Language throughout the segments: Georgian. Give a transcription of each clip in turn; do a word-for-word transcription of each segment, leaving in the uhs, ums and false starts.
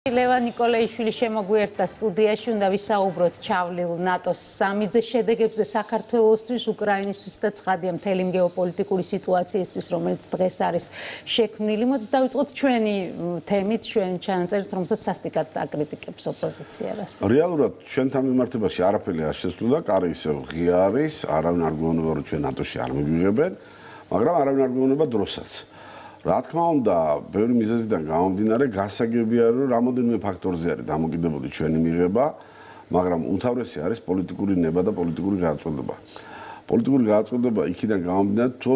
ლევან ნიკოლაიშვილი შემოგვიერთდა სტუდიაში, უნდა ვისაუბროთ ჩავლილ ნატოს სამიძე შედეგებზე საქართველოსთვის, უკრაინისთვის და ცხადია მთელი გეოპოლიტიკური სიტუაციისთვის, რომელიც დღეს არის შექმნილი. მოდით დავიწყოთ ჩვენი თემით, ჩვენი ჩანაწერით, რომელსაც სასტიკად აკრიტიკებს ოპოზიცია. რეალურად ჩვენთან მიმართებაში არაფერი არ შესრულდა, კარი ისევ ღია არის, არავინ არ გვეუბნება, რომ ჩვენ ნატოში არ მიგვიღებენ, მაგრამ არავინ არ გვეუბნება დროსაც. რა თქმა უნდა, ბევრი მიზეზიდან გამომდინარე, გასაგებია, რომ რამოდენიმე ფაქტორზე არის დამოკიდებული ჩვენი მიღება, მაგრამ უმთავრესი არის პოლიტიკური ნება და პოლიტიკური გადაწყვეტილება. პოლიტიკური გადაწყვეტილება იქიდან გამომდინარე, თუ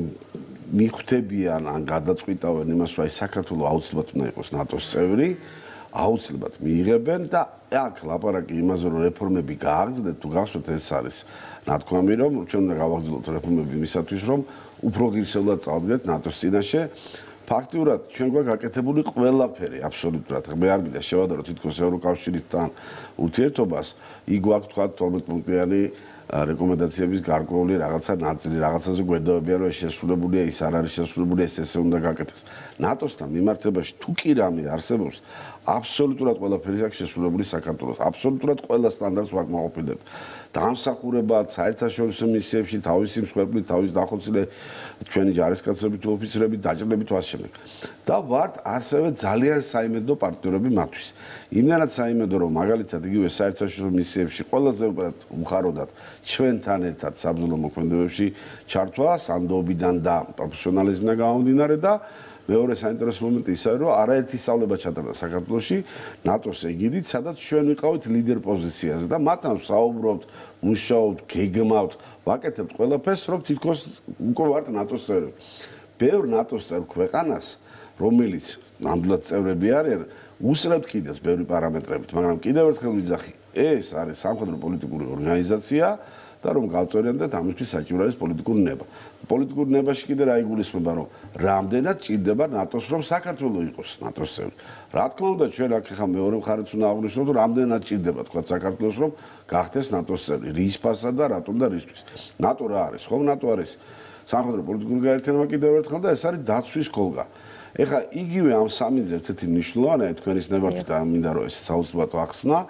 მიხვდებიან ან გადაწყვიტავენ იმას, რომ აი საქართველოს აუცილებლად უნდა იყოს ნატოს წევრი, აუცილებლად მიიღებენ და აქ ლაპარაკი იმაზე, რომ რეფორმები გააგრძელეთ, თუ გახსოვთ, ეს არის ნათქვამი, რომ ჩვენ უნდა გავაგრძელოთ რეფორმები იმისათვის, რომ უფრო ღირსეულად წავდგეთ ნატოს წინაშე. ფაქტიურად ჩვენ გვაქვს გაკეთებული ყველაფერი, აბსოლუტურად. მე არ მინდა შევადარო თითქოს ევროკავშირთან ურთიერთობას, იქ გვაქვს თქვა თორმეტ პუნქტიანი რეკომენდაციების გარკვეული რაღაცა ნაწილი, რაღაცაზე გვედავებიან, რომ ეს შესრულებულია, ის არ არის შესრულებული, ეს ესე უნდა გაკეთდეს. ნატოსთან მიმართებაში თუ კი რამე არსებობს, აბსოლუტურად ყველაფერი აქვს შესრულებული საქართველოს. აბსოლუტურად ყველა სტანდარტს ვაკმაყოფილებთ. დამსახურებად, საერთაშორისო მისიებში, თავისი მსხვერპლით, თავის დახოცილე ჩვენი ჯარისკაცები თუ ოფიცრები, დაჭრილებით ასე შემდეგ. და ვართ ასევე ძალიან საიმედო პარტნიორები მათთვის. იმდანაც საიმედო, რომ მაგალითად იგივე საერთაშორისო მისიებში ყველაზე უკეთ უხაროდათ ჩვენთან ერთად საბრძოლო მოქმედებებში ჩართვა სანდოობიდან და პროფესიონალიზმიდან გამომდინარე და მეორე საინტერესო მომენტი ისაა, რომ არაერთი სწავლება ჩატარდა საქართველოში ნატოს ეგიდით, სადაც ჩვენ ვიყავით ლიდერ პოზიციაზე და მათთან ვსაუბრობთ, მუშაობთ, გეგმავთ, ვაკეთებთ ყველაფერს, რომ თითქოს უკვე ვართ ნატოს წევრები. ბევრ ნატოს წევრ ქვეყანას, რომელიც ნამდვილად წევრები არიან, უსწრებთ კიდეც ბევრი პარამეტრებით, მაგრამ კიდევ ერთხელ ვიძახი, ეს არის სამხედრო პოლიტიკური ორგანიზაცია და რომ გავწორიანდეთ ამისთვის საჭირო არის პოლიტიკური ნება. პოლიტიკური ნებაში კიდე რა იგულისხმება, რომ რამდენად ჭირდება ნატოს, რომ საქართველოს იყოს ნატოს წევრი. რა თქმა უნდა, ჩვენ აქ ხა მეორე მხარეც უნდა აღვნიშნოთ, რომ რამდენად ჭირდება თქვა საქართველოს, რომ გახდეს ნატოს წევრი. რის ფასად და რატომ და რისთვის. ნატო რა არის? ხო, ნატო არის სამხედრო პოლიტიკური გაერთიანება კიდევ ერთხელ და ეს არის დაცვის კოლგა. ეხლა იგივე ამ სამიძე ერთ-ერთი მნიშვნელოვანია თქვენის ნებართვით და მინდა რომ ეს საოცრად ახსნა.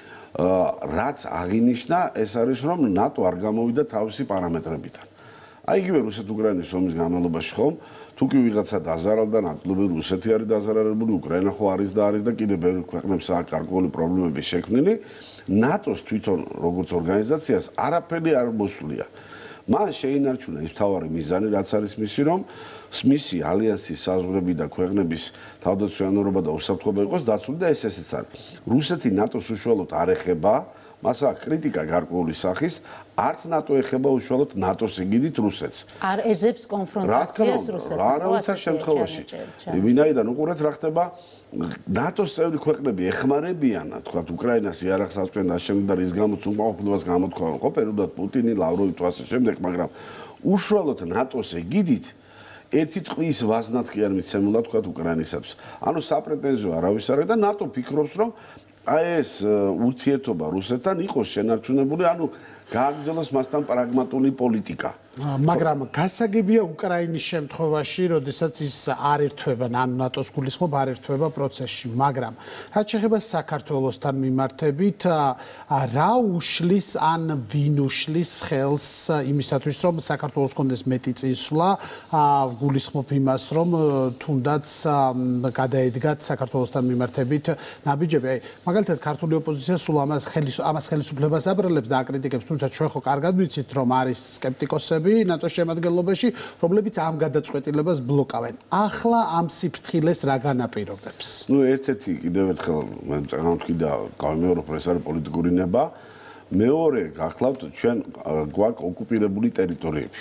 რაც აღინიშნა, ეს არის რომ ნატო არ გამოვიდა თავისი პარამეტრებიდან. აი იგივე რუსეთ-უკრაინის ომის განმავლობაში ხომ, თუ კი ვიღაცა დაზარალდა, ნაკლებად რუსეთი არის დაზარალებული, უკრაინა ხო არის და არის და კიდევ ბევრი ქვეყნებს აქვს გარკვეული პრობლემები შექმნილი, ნატოს თვითონ როგორც ორგანიზაციას არაფერი არ მოსვლია. მან შეინარჩუნა ის მთავარი მიზანი, რაც არის მისი, რომ მისი ალიანსის საზღვრები და ქვეყნების თავდაცვიანობა და უსაფრთხოება იყოს დაცული და ეს ესეც არის. რუსეთი ნატოს უშუალოდ არ ეხება, მას აქვს კრიტიკა გარკვეული სახის, არც ნატო ეხება უშუალოდ ნატოს ეგიდით რუსეთს. არ ეძებს კონფრონტაციას რუსეთთან. რა რათა შემთხვევაში. ვინაიდან უყურეთ რა ხდება, ნატოს წევრი ქვეყნები ეხმარებიან, თქვათ უკრაინას იარაღს აწვენ და შემდეგ და რის გამოც უკმაყოფილებას გამოთქვამენ, ხო, პერიოდულად პუტინი, ლავროვი თუ ასე შემდეგ, მაგრამ უშუალოდ ნატოს ეგიდით ერთი ტყვის ვაზნაც კი არ მიცემულა თქვათ უკრაინისათვის. ანუ საპრეტენზიო არავის არ არის და ნატო ფიქრობს, რომ აი ეს ურთიერთობა რუსეთთან იყოს შენარჩუნებული, ანუ გააგრძელოს მასთან პრაგმატული პოლიტიკა. მაგრამ გასაგებია უკრაინის შემთხვევაში, როდესაც ის არ ერთვება, ან ნატოს გულისხმობ არ ერთვება პროცესში, მაგრამ რაც შეეხება საქართველოსთან მიმართებით, რა უშლის ან ვინ უშლის ხელს იმისათვის, რომ საქართველოს კონდეს მეტი წინსვლა, გულისხმობ იმას, რომ თუნდაც გადაედგათ საქართველოსთან მიმართებით ნაბიჯები. აი, მაგალითად, ქართული ოპოზიცია სულ ამას ამას ხელისუფლებას აბრალებს და აკრიტიკებს, თუმცა ჩვენ ხო კარგად ვიცით, რომ არის სკეპტიკოსები ნატოს შემადგენლობაში, რომლებიც ამ გადაწყვეტილებას ბლოკავენ. ახლა ამ სიფრთხილეს რა განაპირობებს? ნუ ერთ-ერთი კიდევ ერთხელ მე წამოვთქიდა გამეორებ ეს არის პოლიტიკური ნება. მეორე გახლავთ ჩვენ გვაქვს ოკუპირებული ტერიტორიები.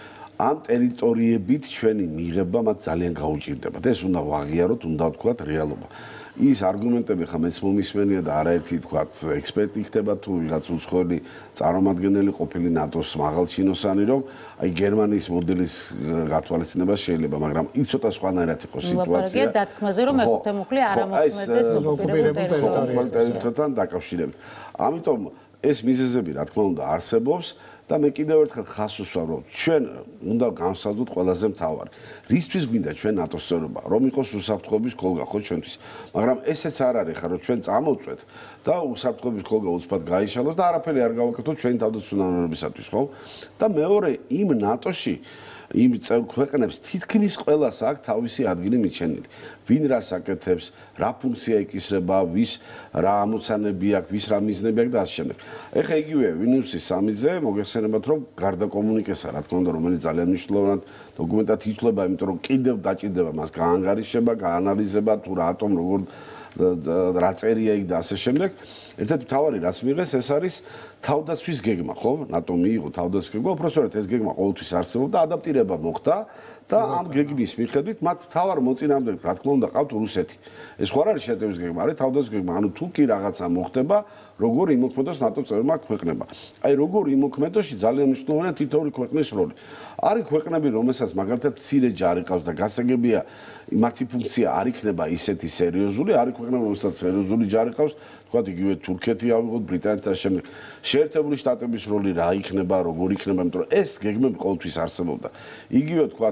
ამ ტერიტორიებით ჩვენი მიღება მათ ძალიან გაუჭირდებათ. ეს უნდა ვაღიაროთ, უნდა ვთქვათ რეალობა. ის არგუმენტები ხა მეც მომისმენია და არაერთი თქვათ ექსპერტი ხდება თუ ვიღაც უცხოელი წარმომადგენელი ყოფილი ნატოს მაღალჩინოსანი, რომ აი გერმანიის მოდელის გათვალისწინება შეიძლება, მაგრამ იქ ცოტა სხვანაირად იყო სიტუაცია. ლაპარაკია დათქმაზე, რომ მეხუთე მუხლი არ ამოქმედდეს ოკუპირებულ ტერიტორიასთან დაკავშირებით. ამიტომ ეს მიზეზები რა თქმა უნდა არსებობს და მე კიდევ ერთხელ ხას უსვამ, რომ ჩვენ უნდა განსაზღვროთ ყველაზე მთავარი. რისთვის გვინდა ჩვენ ნატოს წევრობა? რომ იყოს უსაფრთხოების ქოლგა ხო ჩვენთვის. მაგრამ ესეც არ არის ხარ, რომ ჩვენ წამოვწვეთ და უსაფრთხოების ქოლგა უცბად გაიშალოს და არაფერი არ გავაკეთოთ ჩვენი თავდაცვისათვის, ხო? და მეორე, იმ ნატოში იმ წევრ ქვეყნებს თითქმის ყველას აქვს თავისი ადგილი მიჩენილი. ვინ რას აკეთებს, რა ფუნქცია იკისრება, ვის რა ამოცანები აქვს, ვის რა მიზნები აქვს და ასე შემდეგ. ეხლა იგივეა ვილნიუსის სამიტზე, მოგეხსენებათ, რომ გარდა კომუნიკესა, რა თქმა უნდა, რომელიც ძალიან მნიშვნელოვანი დოკუმენტად ითვლება, იმიტომ რომ კიდევ დაჭირდება მას გაანგარიშება, გაანალიზება, თუ რატომ, როგორ რა წერია იქ და ასე შემდეგ. ერთ-ერთი მთავარი რაც მიიღეს, ეს არის თავდაცვის გეგმა, ხო? ნატო მიიღო თავდაცვის გეგმა, უпроსტოდ ეს გეგმა ყოველთვის არსებობდა, ადაპტირება მოხდა და ამ გეგმის მიხედვით მათ მთავარ მოწინააღმდეგედ, რა თქმა უნდა, ყავთ რუსეთი. ეს ხო არ არის შეტევის გეგმა, არის თავდაცვის გეგმა, ანუ თუ კი რაღაცა მოხდება, როგორ იმოქმედოს ნატო წევრმა ქვეყნებმა. აი როგორ იმოქმედოში ძალიან მნიშვნელოვანია თითოეული ქვეყნის როლი. არის ქვეყნები, რომელსაც მაგალითად მცირე ჯარი ყავს და გასაგებია, მათი ფუნქცია არ იქნება ისეთი სერიოზული, არის ქვეყნები, რომელსაც სერიოზული ჯარი ყავს, თქვათ იგივე თურქეთი ავიღოთ, ბრიტანეთი და შემდეგ. შეერთებული შტატების როლი რა იქნება, როგორ იქნება, იმიტომ რომ ეს გეგმები ყოველთვის არსებობდა. იგივე თქვათ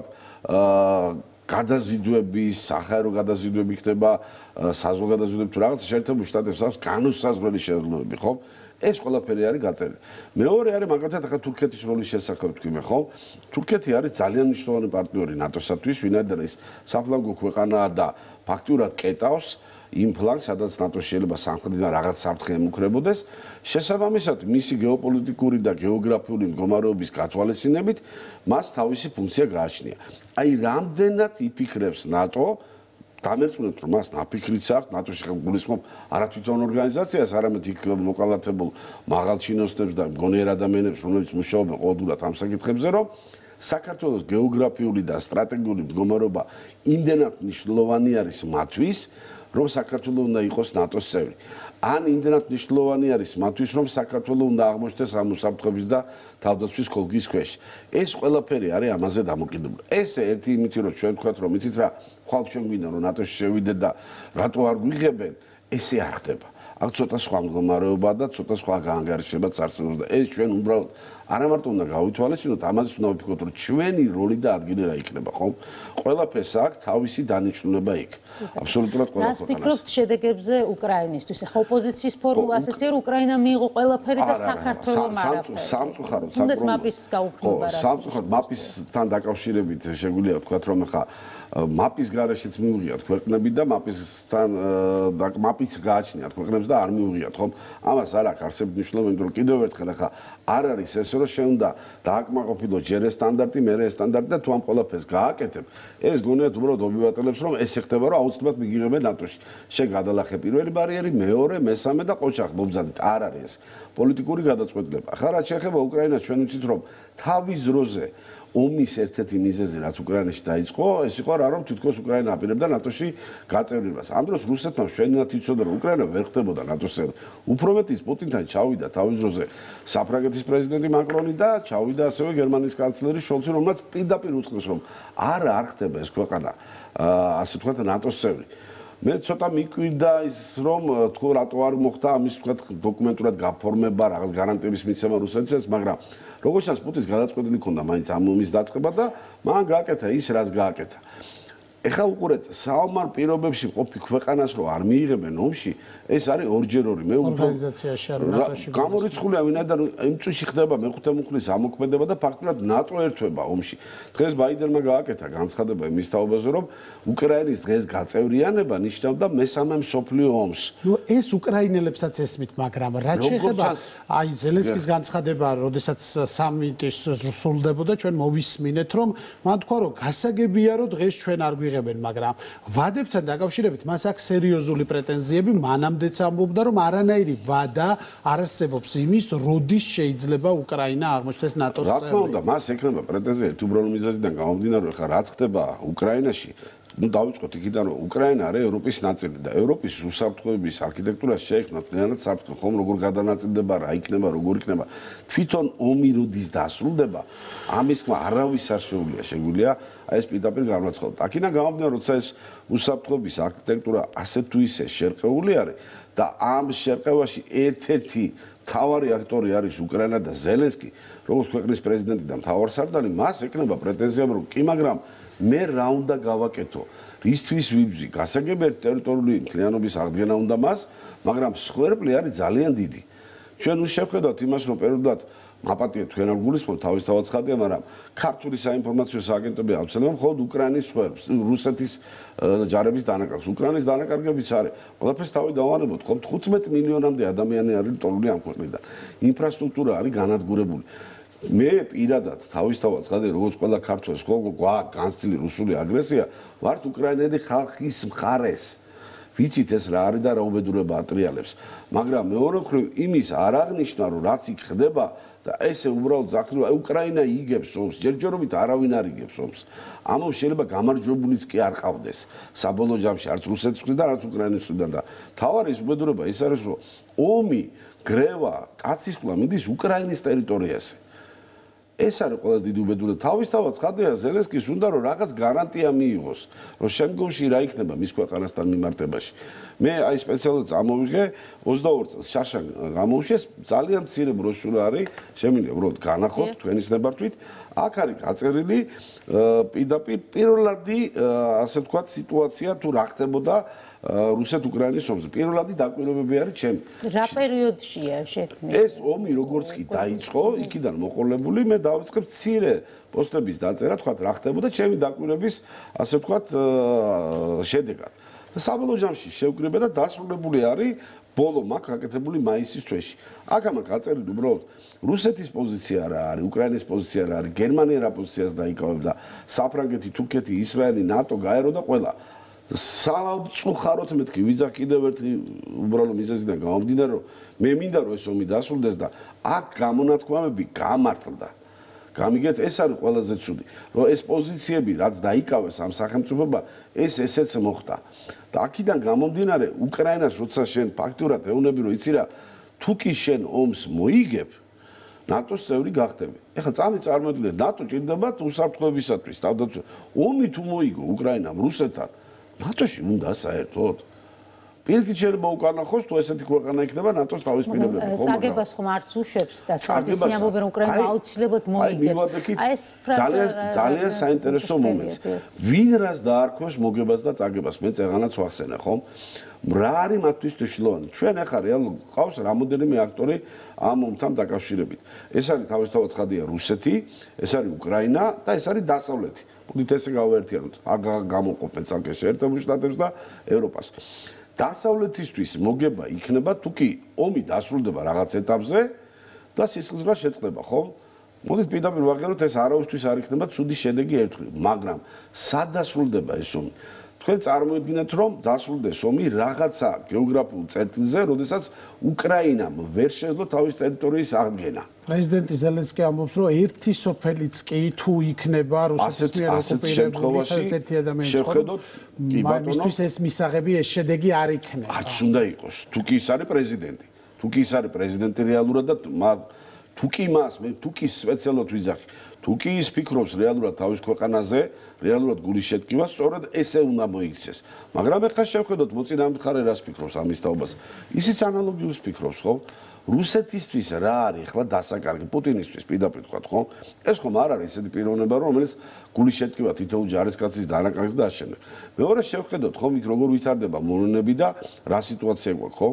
აა გადაზიდვების, საჰაერო გადაზიდვები ხდება, საზღვაო გადაზიდვები თუ რაღაც შეერთებული შტატებს აქვს განუსაზღვრელი შესაძლებლობები, ხო? ეს ყველაფერი არის გაწერილი. მეორე არის მაგალითად ახლა თურქეთის როლის შესახებ თქვი ხო? თურქეთი არის ძალიან მნიშვნელოვანი პარტნიორი ნატოსათვის, ვინაიდან ის საფლანგო ქვეყანაა და ფაქტურად კეტავს იმ ფლანგს, სადაც ნატო შეიძლება სამხრეთიდან რაღაც საფრთხე ემუქრებოდეს. შესაბამისად, მისი გეოპოლიტიკური და გეოგრაფიული მდგომარეობის გათვალისწინებით, მას თავისი ფუნქცია გააჩნია. აი, რამდენად იფიქრებს ნატო დამერწმუნებთ, რომ მას ნაფიქრიც აქვს, ნატოში გულისხმობ არა თვითონ ორგანიზაციას, არამედ იქ მოკალათებულ მაღალ ჩინოსნებს და მგონიერ ადამიანებს, რომლებიც მუშაობენ ყოველდღურად ამ საკითხებზე, რომ საქართველოს გეოგრაფიული და სტრატეგიული მდგომარეობა იმდენად მნიშვნელოვანი არის მათთვის, რომ საქართველოს უნდა იყოს ნატოს წევრი. ან იმდენად მნიშვნელოვანი არის მათთვის, რომ საქართველოს უნდა აღმოჩნდეს ამ უსაფრთხოების და თავდაცვის ქოლგის ქვეშ. ეს ყველაფერი არის ამაზე დამოკიდებული. ესე ერთი იმითი, რომ ჩვენ ვთქვათ, რომ იცით რა, ხვალ ჩვენ გვინდა რომ ნატოში შევიდეთ და რატო არ გვიღებენ, ესე არ ხდება. აქ ცოტა სხვა მდგომარეობა და ცოტა სხვა გაანგარიშებაც არსებობს და ეს ჩვენ უბრალოდ არა მარტო უნდა გავითვალისწინოთ, ამაზეც უნდა ვფიქროთ, რომ ჩვენი როლი და ადგილი რა იქნება, ხო? ყველაფერს აქვს თავისი დანიშნულება იქ. აბსოლუტურად ყველა ქვეყანას. რას ფიქრობთ შედეგებზე უკრაინისთვის? ახლა ოპოზიციის ფორმულა ასეთია, რომ უკრაინა მიიღო ყველაფერი და საქართველოს არაფერი. სამწუხაროდ, თუნდაც მაპის გაუქმება რას? სამწუხაროდ მაპისთან დაკავშირებით შეგვიძლია ვთქვათ, რომ ახლა მაპის გარეშეც მიუღიათ ქვეყნები და მაპისთან მაპიც გააჩნიათ ქვეყნებს და არ მიუღიათ, ხო? ამას არ აქვს არსებითი მნიშვნელობა, იმიტომ რომ კიდევ ერთხელ ახლა არ არის ეს, რომ შენ უნდა დააკმაყოფილო ჯერ ეს სტანდარტი, მერე ეს სტანდარტი და თუ ამ ყველაფერს გააკეთებ, ეს გონიათ უბრალოდ ობიატელებს, რომ ეს ეხება, რომ აუცილებლად მიგიღებენ ნატოში. შენ გადალახე პირველი ბარიერი, მეორე, მესამე და ყოჩახ მობზადეთ. არ არის ეს პოლიტიკური გადაწყვეტილება. ახლა რაც შეეხება უკრაინას, ჩვენ ვიცით, რომ თავის დროზე ომის ერთ-ერთი მიზეზი, რაც უკრაინაში დაიწყო, ეს იყო რა, რომ თითქოს უკრაინა აპირებდა ნატოში გაწევრებას. ამ დროს რუსეთმა მშვენივრად იცოდა, რომ უკრაინა ვერ ხდებოდა ნატოს წევრი. უფრო მეტიც პუტინთან ჩავიდა თავის დროზე საფრანგეთის პრეზიდენტი მაკრონი და ჩავიდა ასევე გერმანიის კანცლერი შოლცი, რომელმაც პირდაპირ უთხრეს, რომ არა არ ხდება ეს ქვეყანა, ასე ვთქვათ, ნატოს წევრი. მე ცოტა მიკვირდა ის, რომ თქო რატო არ მოხდა ამის ვთქვათ დოკუმენტურად გაფორმება, რაღაც გარანტიების მიცემა რუსეთს, მაგრამ როგორც ჩანს პუტინს გადაწყვეტილი ჰქონდა მაინც ამ ომის დაწყება და მან გააკეთა ის, რაც გააკეთა. ეხლა უყურეთ, საომარ პირობებში ყოფი ქვეყანას რო არ მიიღებენ ომში, ეს არის ორჯერ ორი. მე ორგანიზაციაში არ ნატოში გამორიცხულია, ვინაიდან იმ წუთში ხდება მეხუთე მუხლის ამოქმედება და ფაქტურად ნატო ერთვება ომში. დღეს ბაიდენმა გააკეთა განცხადება იმის თაობაზე, რომ უკრაინის დღეს გაწევრიანება ნიშნავდა მესამე მსოფლიო ომს. ნუ ეს უკრაინელებსაც ესმით, მაგრამ რაც შეეხება აი ზელენსკის განცხადება, როდესაც სამიტი სრულდებოდა, ჩვენ მოვისმინეთ, რომ მან თქვა, რომ გასაგებია, რომ დღეს ჩვენ არ გვიღებენ, მაგრამ ვადებთან დაკავშირებით მას აქვს სერიოზული პრეტენზიები, მანამდეც ამბობდა, რომ არანაირი ვადა არ არსებობს იმის, როდის შეიძლება უკრაინა აღმოჩნდეს ნატოს წევრი. რა თქმა უნდა, მას ექნება პრეტენზია თუ უბრალო მიზეზიდან გამომდინარე, ხა რაც ხდება უკრაინაში, ну დავიწყოთ იქიდან, რომ უკრაინა არის ევროპის ნაწილი და ევროპის უსაფრთხოების არქიტექტურას შეექმნა თლიანად საფრთხე, ხომ როგორ გადანაწილდება, რა იქნება, როგორ იქნება. თვითონ ომი როდის დასრულდება, ამის თქმა არავის არ შეუძლია, შეგვიძლია აი ეს პირდაპირ განვაცხადოთ. აქედან გამომდინარე, როცა ეს უსაფრთხოების არქიტექტურა ასე თუ ისე შერყეული არის და ამ შერყევაში ერთ-ერთი მთავარი აქტორი არის უკრაინა და ზელენსკი, როგორც ქვეყნის პრეზიდენტი და მთავარსარდალი, მას ეკნება პრეტენზია, რომ კი, მაგრამ მე რა უნდა გავაკეთო? რისთვის ვიბრძი? გასაგებია ტერიტორიული მთლიანობის აღდგენა უნდა მას, მაგრამ სხვერპლი არის ძალიან დიდი. ჩვენ უ შევხედოთ იმას, რომ პერიოდულად აპატია თქვენ არ გულისხმობთ თავისთავად ცხადია, მაგრამ ქართული საინფორმაციო სააგენტოები აუცილებლად მხოლოდ უკრაინის სხვერპს, რუსეთის ჯარების დანაკარგს. უკრაინის დანაკარგებიც არის. ყველაფერს თავი დავანებოთ, ხომ თხუთმეტი მილიონამდე ადამიანი არის ტოლული ამ ქვეყნიდან. ინფრასტრუქტურა არის განადგურებული. მე პირადად თავისთავად ცხადია, როგორც ყველა ქართველს, ხო გვაქვს განცდილი რუსული აგრესია, ვართ უკრაინელი ხალხის მხარეს. ვიცით ეს რა არის და რა უბედურება ატრიალებს, მაგრამ მეორე მხრივ იმის არ აღნიშნა, რომ რაც იქ ხდება და ესე უბრალოდ ზაქრება, უკრაინა იგებს ომს, ჯერჯერობით არავინ არ იგებს ომს. ამიტომ შეიძლება გამარჯვებულიც კი არ ყავდეს. საბოლოო ჯამში არც რუსეთის მხრიდან, არც უკრაინის მხრიდან და თავარი ის უბედურება ის არის, რომ ომი, გრევა, კაცისყლა მიდის უკრაინის ტერიტორიაზე. ეს არის ყველაზე დიდი უბედურება. თავისთავად ცხადია, ზელენსკის უნდა რომ რაღაც გარანტია მიიღოს, რომ შემდგომში რა იქნება მის ქვეყანასთან მიმართებაში. მე აი სპეციალურად წამოვიღე ოცდაორი წელს შაშან გამოუშვეს ძალიან მცირე ბროშურა არის, შემიძლია უბრალოდ განახოთ თქვენის ნებართვით. აქ არის გაწერილი პირდაპირ პირველადი ასე ვთქვათ სიტუაცია თუ რა ხდებოდა რუსეთ-უკრაინის ომზე. პირველადი დაკვირვებები არის ჩემი. რა პერიოდშია შექმნილი? ეს ომი როგორც კი დაიწყო, იქიდან მოყოლებული, მე დავიწყე მცირე პოსტების დაწერა, თქვათ რა ხდებოდა ჩემი დაკვირვების ასე ვთქვათ შედეგად. და საბოლოო ჯამში შევკრიბე და დასრულებული არის ბოლო მაქვს გაკეთებული მაისის თვეში. აქ ამას გაწერილი უბრალოდ რუსეთის პოზიცია რა არის, უკრაინის პოზიცია რა არის, გერმანია რა პოზიციას დაიკავებდა, საფრანგეთი, თურქეთი, ისრაელი, ნატო გაერო და ყველა. სამწუხაროდ მეთქი ვიძახ კიდევ ერთი უბრალო მიზეზიდან გამომდინარე, რომ მე მინდა რომ ეს ომი დასრულდეს და აქ გამონათქვამები გამართლდა. გამიგეთ, ეს არის ყველაზე ცუდი, რომ ეს პოზიციები რაც დაიკავეს ამ სახელმწიფოებმა, ეს ესეც მოხდა. და აქედან გამომდინარე, უკრაინას როცა შენ ფაქტურად ეუბნები, რომ იცი რა, თუ კი შენ ომს მოიგებ, ნატოს წევრი გახდები. ეხლა წამი წარმოიდგინე, ნატო ჭირდება უსაფრთხოებისათვის, თავდაცვა. ომი თუ მოიგო უკრაინამ რუსეთთან, ნატოში უნდა საერთოდ. პირიქით შეიძლება უკანახოს, თუ ესეთი ქვეყანა იქნება ნატოს თავისპირებლები, ხო? წაგებას ხომ არც უშვებს და სარგისი ამბობენ, რომ უკრაინა აუცილებლად მოიგებს. აი ეს ძალიან ძალიან საინტერესო მომენტს. ვინ რას დაარქვეს მოგებას და წაგებას, მე წეღანაც ვახსენე, ხო? რა არის მათთვის მნიშვნელოვანი? ჩვენ ახლა რეალურად ყავს რამოდენიმე აქტორი ამ ომთან დაკავშირებით. ეს არის თავისთავად ცხადია რუსეთი, ეს არის უკრაინა და ეს არის დასავლეთი. მოდით ესე გავაერთიანოთ. არ გამოყოფენ ცალკე შეერთებულ შტატებს და ევროპას. დასავლეთისთვის მოგება იქნება თუ კი ომი დასრულდება რაღაც ეტაპზე და სისხლძვრა შეწყდება, ხო? მოდით პირდაპირ ვაღიაროთ, ეს არავისთვის არ იქნება ცუდი შედეგი ერთხელ, მაგრამ სად დასრულდება ეს ომი? თქვენ წარმოიდგინეთ, რომ დასრულდეს ომი რაღაცა გეოგრაფიულ წერტილზე, როდესაც უკრაინამ ვერ შეძლო თავის ტერიტორიის აღდგენა. პრეზიდენტი ზელენსკი ამბობს, რომ ერთი სოფელიც კი თუ იქნება რუსეთის მიერ ოკუპირებული, სადაც ერთი ადამიანი შევხედოთ, კი ბატონო, მისთვის ეს მისაღები, ეს შედეგი არ იქნება. არც უნდა იყოს, თუ კი ის არის პრეზიდენტი. თუ კი ის არის პრეზიდენტი რეალურად და თუ კი მას, მე თუ კი სპეციალურად ვიძახი, თუ კი ის ფიქრობს რეალურად თავის ქვეყანაზე, რეალურად გულის შეტკივა, სწორედ ესე უნდა მოიქცეს. მაგრამ ეხლა შევხედოთ მოწინააღმდეგე რას ფიქრობს ამის თაობას. ისიც ანალოგიურს ფიქრობს, ხო? რუსეთისთვის რა არის ახლა დასაკარგი პუტინისთვის პირდაპირ თქვა, ხო? ეს ხომ არ არის ესეთი პიროვნება, რომელიც გულის შეტკივა თითოეულ ჯარისკაცის დანაკარგს და აშენებს. მეორე შევხედოთ, ხომ იქ როგორ ვითარდება მოვლენები და რა სიტუაცია გვაქვს, ხო?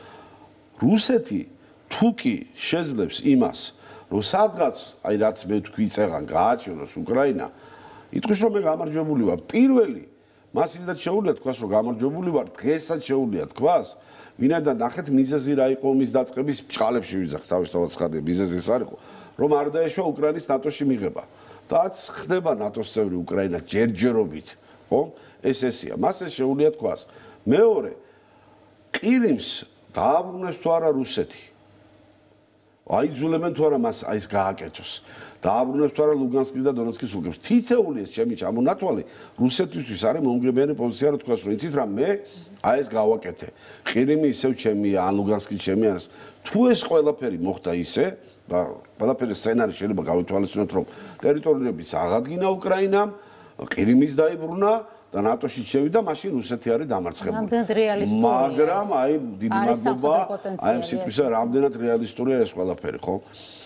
რუსეთი თუ კი შეძლებს იმას, რომ სადღაც, აი რაც მე თქვი წეღან გააჩეროს უკრაინა, იტყვის რომ მე გამარჯვებული ვარ. პირველი მას ისედაც შეუძლია თქვას, რომ გამარჯვებული ვარ, დღესაც შეუძლია თქვას, ვინაიდან ნახეთ მიზეზი რა იყო ომის დაწყების ბჭყალებში ვიძახთ თავისთავად ცხადია, მიზეზი ეს არ იყო, რომ არ დაეშვა უკრაინის ნატოში მიღება. და რაც ხდება ნატოს წევრი უკრაინა ჯერჯერობით, ხო? ეს ესია. მას ეს შეუძლია თქვას. მეორე, ყირიმს დააბრუნეს თუ არა რუსეთი? აიძულებენ თუ არა მას აი ეს გააკეთოს. დააბრუნებს თუ არა ლუგანსკის და დონეცკის ოლქებს. თითეული ეს ჩემი ჩამონათვალი რუსეთისთვის არის მომგებიანი პოზიცია, რომ თქვას, რომ იცით რა, მე აი ეს გავაკეთე. ყირიმი ისევ ჩემია, ან ლუგანსკი ჩემია. თუ ეს ყველაფერი მოხდა ისე და ყველაფერი სცენარი შეიძლება გავითვალისწინოთ, რომ ტერიტორიებიც აღადგინა უკრაინამ, ყირიმის დაიბრუნა და ნატოში შევიდა, მაშინ რუსეთი არის დამარცხებული. მაგრამ აი დიდი მადლობა აი ამ სიტყვისა, რამდენად რეალისტურია ეს ყველაფერი, ხო?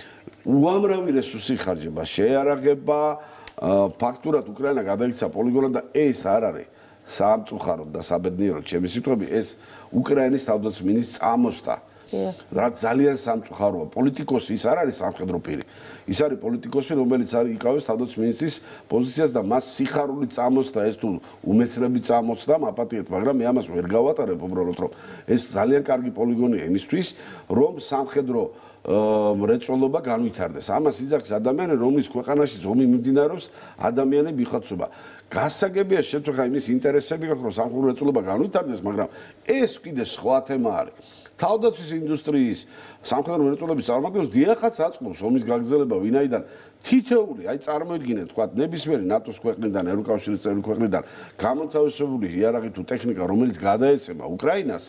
უამრავი რესურსი ხარჯება, შეარაღება, ფაქტურად უკრაინა გადაიქცა პოლიგონად და ეს არ არის სამწუხაროდ და საბედნიეროდ ჩემი სიტყვები, ეს უკრაინის თავდაცვის მინისტრის წამოსტა. რაც ძალიან სამწუხაროა. პოლიტიკოსი ის არ არის სამხედრო პირი. ის არის პოლიტიკოსი, რომელიც არის იკავებს თავდაცვის მინისტრის პოზიციას და მას სიხარული წამოსდა, ეს თუ უმეცრები წამოსდა, მაპატიეთ, მაგრამ მე ამას ვერ გავატარებ უბრალოდ, რომ ეს ძალიან კარგი პოლიგონია იმისთვის, რომ სამხედრო მრეწველობა განვითარდეს. ამას იძახის ადამიანი, რომლის ქვეყანაში ომი მიმდინარეობს, ადამიანები იხოცება. გასაგებია შეთქვა იმის ინტერესები გაქვს, რომ სამხედრო მრეწველობა განვითარდეს, მაგრამ ეს კიდე სხვა თემა არის. თავდაცვის ინდუსტრიის სამხედრო მრეწველობის წარმომადგენლებს დიახაც აწყობს ომის გაგრძელება, ვინაიდან თითოეული, აი წარმოიდგინეთ, თქვა ნებისმიერი ნატოს ქვეყნიდან, ევროკავშირის წევრი ქვეყნიდან გამოთავისებული იარაღი თუ ტექნიკა, რომელიც გადაეცემა უკრაინას,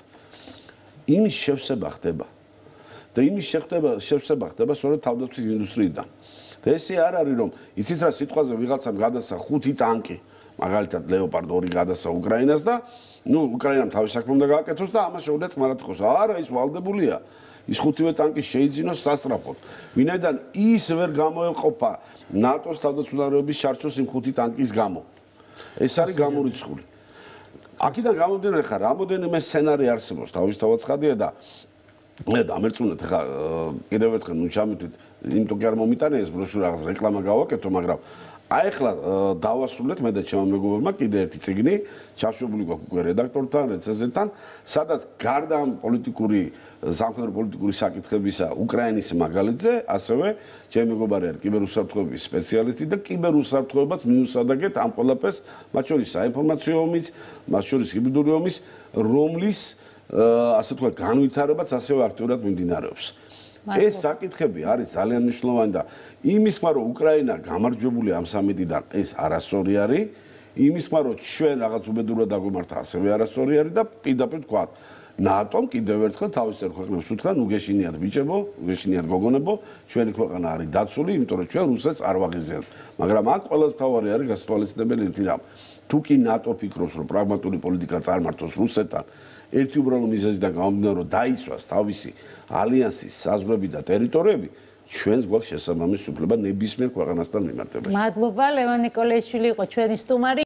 იმის შევსება ხდება. და იმის შეხება შევსება ხდება სწორედ თავდაცვის ინდუსტრიიდან. და ესე არ არის, რომ იცით რა სიტყვაზე ვიღაცამ გადასცა ხუთი ტანკი, მაგალითად ლეოპარდ ორი გადასცა უკრაინას და ნუ უკრაინამ თავის საქმე უნდა გააკეთოს და ამას შეუძლია წნარად იყოს. არა, ის ვალდებულია. ის ხუთივე ტანკი შეიძინოს სასწრაფოდ. ვინაიდან ის ვერ გამოეყოფა ნატოს თავდაცვითარების შარჩოს იმ ხუთი ტანკის გამო. ეს არის გამორიცხული. აქედან გამომდინარე ხარ, რამოდენიმე სცენარი არსებობს, თავისთავად ცხადია და მე დამერწმუნეთ ხა კიდევ ერთხელ ნუ ჩამივიდეთ, იმიტომ კი არ მომიტანე ეს ბროშურა რაღაც რეკლამა გავაკეთო, მაგრამ აი ახლა დავასრულეთ მე და ჩემმა მეგობრებმა კიდე ერთი წიგნი, ჩაშვებული გვაქვს უკვე რედაქტორთან, რეცენზენტთან, სადაც გარდა ამ პოლიტიკური, სამხედრო პოლიტიკური საკითხებისა უკრაინის მაგალითზე, ასევე ჩემი მეგობარი არის კიბერუსაფრთხოების სპეციალისტი და კიბერუსაფრთხოებაც მიუსადაგეთ ამ ყველაფერს, მათ შორის საინფორმაციო ომის, მათ შორის ჰიბრიდული ომის, რომლის ასე თქვა განვითარებაც ასევე აქტიურად მიმდინარეობს. ეს საკითხები არის ძალიან მნიშვნელოვანი და იმის თქმა რომ უკრაინა გამარჯვებულია ამ სამედიდან ეს არასწორი არის, იმის თქმა რომ ჩვენ რაღაც უბედურად დაგვიმართა ასევე არასწორი არის და პირდაპირ თქვა ნატომ კიდევ ერთხელ თავის წერ ქვეყნებს უთხრა, ნუ გეშინიათ ბიჭებო, გეშინიათ გოგონებო, ჩვენი ქვეყანა არის დაცული, იმიტომ რომ ჩვენ რუსეთს არ ვაღიზიანებთ. მაგრამ აქ ყველაზე მთავარი არის გასათვალისწინებელი ერთი რამ. თუ კი ნატო ფიქრობს, რომ პრაგმატული პოლიტიკა წარმართოს რუსეთთან, ერთი უბრალო მიზეზიდან გამომდინარე, რომ დაიცვას თავისი ალიანსის საზღვრები და ტერიტორიები, ჩვენს გვაქვს შესაბამისი უფლება ნებისმიერ ქვეყანასთან მიმართებაში. მადლობა, ლევან ნიკოლაიშვილი იყო ჩვენი სტუმარი.